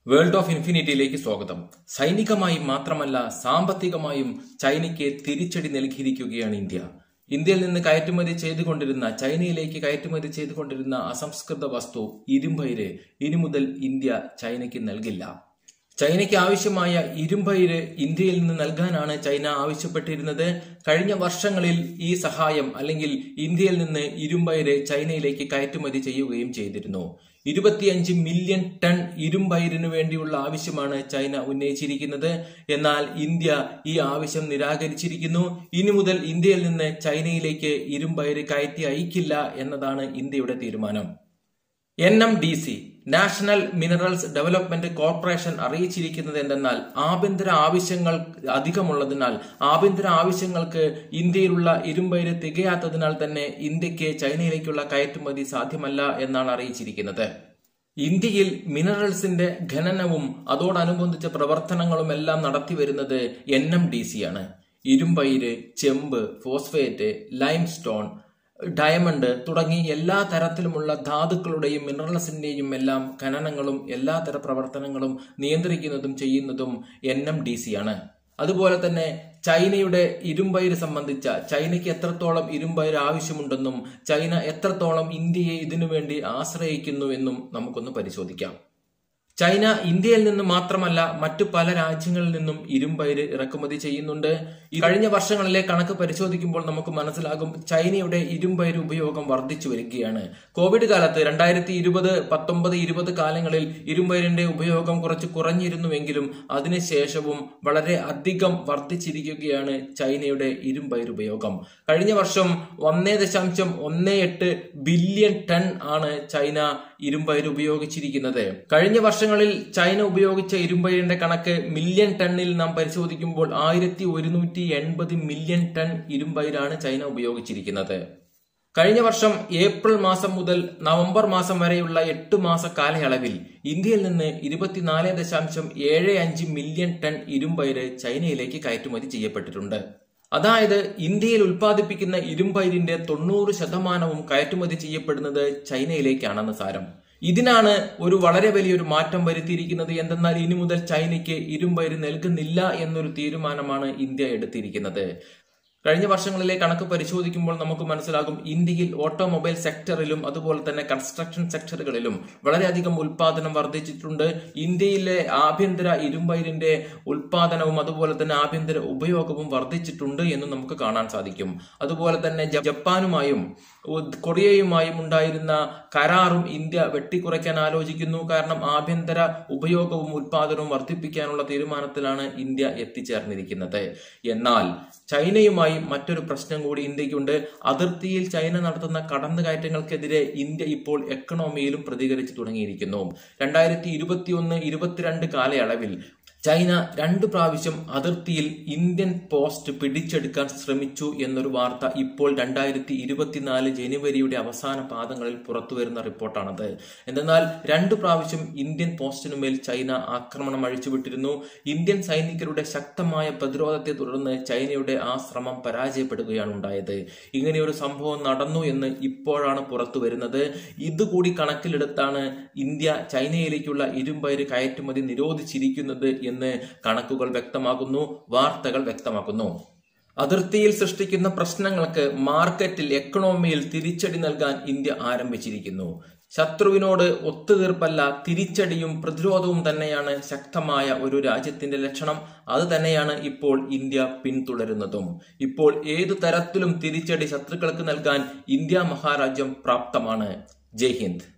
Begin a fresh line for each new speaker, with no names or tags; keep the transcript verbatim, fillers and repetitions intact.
World of ഇൻഫിനിറ്റിയിലേക്ക് സ്വാഗതം. സൈനികമായും മാത്രമല്ല സാമ്പത്തികമായും ചൈനയ്ക്ക് തിരിച്ചടി നൽകിയിരിക്കുകയാണ് ഇന്ത്യ. ഇന്ത്യയിൽ നിന്ന് കയറ്റുമതി ചെയ്തുകൊണ്ടിരുന്ന ചൈനയിലേക്ക് കയറ്റുമതി ചെയ്തുകൊണ്ടിരുന്ന അസംസ്കൃത വസ്തു ഇരുമ്പയിര് ഇനി മുതൽ ഇന്ത്യ ചൈനയ്ക്ക് നൽകില്ല. ചൈനയ്ക്ക് ആവശ്യമായ ഇരുമ്പയിര് ഇന്ത്യയിൽ നിന്ന് നൽകാനാണ് ചൈന ആവശ്യപ്പെട്ടിരുന്നത്. കഴിഞ്ഞ വർഷങ്ങളിൽ ഈ സഹായം അല്ലെങ്കിൽ ഇന്ത്യയിൽ നിന്ന് ഇരുമ്പയിര് ചൈനയിലേക്ക് കയറ്റുമതി ചെയ്യുകയും ചെയ്തിരുന്നു. ഇരുപത്തിയഞ്ച് മില്യൺ ടൺ ഇരുമ്പയിരിനു വേണ്ടിയുള്ള ആവശ്യമാണ് ചൈന ഉന്നയിച്ചിരിക്കുന്നത്. എന്നാൽ ഇന്ത്യ ഈ ആവശ്യം നിരാകരിച്ചിരിക്കുന്നു. ഇനി മുതൽ ഇന്ത്യയിൽ നിന്ന് ചൈനയിലേക്ക് ഇരുമ്പയിര് കയറ്റി അയക്കില്ല എന്നതാണ് ഇന്ത്യയുടെ തീരുമാനം. N M D C National Minerals Development Corporation അറിയിച്ചിരിക്കുന്നത് എന്തെന്നാൽ ആഭ്യന്തര ആവശ്യങ്ങൾ അധികമുള്ളതിനാൽ ആഭ്യന്തര ആവശ്യങ്ങൾക്ക് ഇന്ത്യയിലുള്ള ഇരുമ്പയിര് തികയാത്തതിനാൽ തന്നെ ഇന്ത്യക്ക് ചൈനയിലേക്കുള്ള കയറ്റുമതി സാധ്യമല്ല എന്നാണ് അറിയിച്ചിരിക്കുന്നത്. ഇന്ത്യയിൽ മിനറൽസിന്റെ ഖനനവും അതോടനുബന്ധിച്ച പ്രവർത്തനങ്ങളും എല്ലാം നടത്തിവരുന്നത് എൻ എം ഡി സി ആണ്. ഇരുമ്പയിര്, ചെമ്പ്, ഫോസ്ഫേറ്റ്, ലൈം സ്റ്റോൺ, ഡയമണ്ട് തുടങ്ങി എല്ലാ തരത്തിലുമുള്ള ധാതുക്കളുടെയും മിനറൽസിന്റെയും എല്ലാം ഖനനങ്ങളും എല്ലാ തര പ്രവർത്തനങ്ങളും നിയന്ത്രിക്കുന്നതും ചെയ്യുന്നതും എൻ എം ഡി സി ആണ്. അതുപോലെ തന്നെ ചൈനയുടെ ഇരുമ്പയിര് സംബന്ധിച്ച ചൈനയ്ക്ക് എത്രത്തോളം ഇരുമ്പയിര് ആവശ്യമുണ്ടെന്നും ചൈന എത്രത്തോളം ഇന്ത്യയെ ഇതിനുവേണ്ടി ആശ്രയിക്കുന്നു എന്നും നമുക്കൊന്ന് പരിശോധിക്കാം. ചൈന ഇന്ത്യയിൽ നിന്ന് മാത്രമല്ല മറ്റു പല രാജ്യങ്ങളിൽ നിന്നും ഇരുമ്പയിര് ഇറക്കുമതി ചെയ്യുന്നുണ്ട്. കഴിഞ്ഞ വർഷങ്ങളിലെ കണക്ക് പരിശോധിക്കുമ്പോൾ നമുക്ക് മനസ്സിലാകും ചൈനയുടെ ഇരുമ്പയിര് ഉപയോഗം വർദ്ധിച്ചു വരികയാണ്. കോവിഡ് കാലത്ത് രണ്ടായിരത്തി ഇരുപത് പത്തൊമ്പത് ഇരുപത് കാലങ്ങളിൽ ഇരുമ്പയിരിന്റെ ഉപയോഗം കുറച്ച് കുറഞ്ഞിരുന്നുവെങ്കിലും അതിനുശേഷവും വളരെ അധികം വർദ്ധിച്ചിരിക്കുകയാണ് ചൈനയുടെ ഇരുമ്പയിര് ഉപയോഗം. കഴിഞ്ഞ വർഷം ഒന്നേ ദശാംശം ഒന്നേ എട്ട് ബില്യൺ ടൺ ആണ് ചൈന ഇരുമ്പയിര് ഉപയോഗിച്ചിരിക്കുന്നത്. കഴിഞ്ഞ വർഷങ്ങളിൽ ചൈന ഉപയോഗിച്ച ഇരുമ്പയിരിന്റെ കണക്ക് മില്യൺ ടണ്ണിൽ നാം പരിശോധിക്കുമ്പോൾ ആയിരത്തി ഒരുന്നൂറ്റി എൺപത് മില്യൺ ടൺ ഇരുമ്പയിരാണ് ചൈന ഉപയോഗിച്ചിരിക്കുന്നത്. കഴിഞ്ഞ വർഷം ഏപ്രിൽ മാസം മുതൽ നവംബർ മാസം വരെയുള്ള എട്ട് മാസ കാലയളവിൽ ഇന്ത്യയിൽ നിന്ന് ഇരുപത്തിനാല് ദശാംശം ഏഴ് അഞ്ച് മില്യൺ ടൺ ഇരുമ്പയിര് ചൈനയിലേക്ക് കയറ്റുമതി ചെയ്യപ്പെട്ടിട്ടുണ്ട്. അതായത് ഇന്ത്യയിൽ ഉൽപ്പാദിപ്പിക്കുന്ന ഇരുമ്പയിരിന്റെ തൊണ്ണൂറ് ശതമാനവും കയറ്റുമതി ചെയ്യപ്പെടുന്നത് ചൈനയിലേക്കാണെന്ന് സാരം. ഇതിനാണ് ഒരു വളരെ വലിയൊരു മാറ്റം വരുത്തിയിരിക്കുന്നത്. എന്തെന്നാൽ ഇനി മുതൽ ചൈനയ്ക്ക് ഇരുമ്പയിര് നൽകുന്നില്ല എന്നൊരു തീരുമാനമാണ് ഇന്ത്യ എടുത്തിരിക്കുന്നത്. കഴിഞ്ഞ വർഷങ്ങളിലെ കണക്ക് പരിശോധിക്കുമ്പോൾ നമുക്ക് മനസ്സിലാകും ഇന്ത്യയിൽ ഓട്ടോമൊബൈൽ സെക്ടറിലും അതുപോലെ തന്നെ കൺസ്ട്രക്ഷൻ സെക്ടറുകളിലും വളരെയധികം ഉൽപാദനം വർദ്ധിച്ചിട്ടുണ്ട്. ഇന്ത്യയിലെ ആഭ്യന്തര ഇരുമ്പയിരിന്റെ ഉൽപാദനവും അതുപോലെ തന്നെ ആഭ്യന്തര ഉപയോഗവും വർദ്ധിച്ചിട്ടുണ്ട് എന്ന് നമുക്ക് കാണാൻ സാധിക്കും. അതുപോലെ തന്നെ ജപ്പാനുമായും കൊറിയയുമായും ഉണ്ടായിരുന്ന കരാറും ഇന്ത്യ വെട്ടിക്കുറയ്ക്കാൻ ആലോചിക്കുന്നു. കാരണം ആഭ്യന്തര ഉപയോഗവും ഉൽപാദനവും വർദ്ധിപ്പിക്കാനുള്ള തീരുമാനത്തിലാണ് ഇന്ത്യ എത്തിച്ചേർന്നിരിക്കുന്നത്. എന്നാൽ ചൈനയുമായി മറ്റൊരു പ്രശ്നം കൂടി ഇന്ത്യക്കുണ്ട്. അതിർത്തിയിൽ ചൈന നടത്തുന്ന കടന്നുകയറ്റങ്ങൾക്കെതിരെ ഇന്ത്യ ഇപ്പോൾ എക്കണോമിയിലും പ്രതികരിച്ചു തുടങ്ങിയിരിക്കുന്നു. രണ്ടായിരത്തി ഇരുപത്തി ഒന്ന് ഇരുപത്തിരണ്ട് കാലയളവിൽ ചൈന രണ്ടു പ്രാവശ്യം അതിർത്തിയിൽ ഇന്ത്യൻ പോസ്റ്റ് പിടിച്ചെടുക്കാൻ ശ്രമിച്ചു എന്നൊരു വാർത്ത ഇപ്പോൾ രണ്ടായിരത്തി ഇരുപത്തിനാല് ജനുവരിയുടെ അവസാന പാദങ്ങളിൽ പുറത്തുവരുന്ന റിപ്പോർട്ടാണത്. എന്നാൽ രണ്ടു പ്രാവശ്യം ഇന്ത്യൻ പോസ്റ്റിനുമേൽ ചൈന ആക്രമണം അഴിച്ചുവിട്ടിരുന്നു. ഇന്ത്യൻ സൈനികരുടെ ശക്തമായ പ്രതിരോധത്തെ തുടർന്ന് ചൈനയുടെ ആ ശ്രമം പരാജയപ്പെടുകയാണ് ഉണ്ടായത്. ഇങ്ങനെയൊരു സംഭവം നടന്നു എന്ന് ഇപ്പോഴാണ് പുറത്തു വരുന്നത്. ഇതുകൂടി കണക്കിലെടുത്താണ് ഇന്ത്യ ചൈനയിലേക്കുള്ള ഇരുമ്പയിര് കയറ്റുമതി നിരോധിച്ചിരിക്കുന്നത് എന്ന് കണക്കുകൾ വ്യക്തമാക്കുന്നു, വാർത്തകൾ വ്യക്തമാക്കുന്നു. അതിർത്തിയിൽ സൃഷ്ടിക്കുന്ന പ്രശ്നങ്ങൾക്ക് മാർക്കറ്റിൽ എക്കണോമിയിൽ തിരിച്ചടി നൽകാൻ ഇന്ത്യ ആരംഭിച്ചിരിക്കുന്നു. ശത്രുവിനോട് ഒത്തുതീർപ്പല്ല തിരിച്ചടിയും പ്രതിരോധവും തന്നെയാണ് ശക്തമായ ഒരു രാജ്യത്തിന്റെ ലക്ഷണം. അത് തന്നെയാണ് ഇപ്പോൾ ഇന്ത്യ പിന്തുടരുന്നതും. ഇപ്പോൾ ഏതു തരത്തിലും തിരിച്ചടി ശത്രുക്കൾക്ക് നൽകാൻ ഇന്ത്യ മഹാരാജ്യം പ്രാപ്തമാണ്. ജയ് ഹിന്ദ്.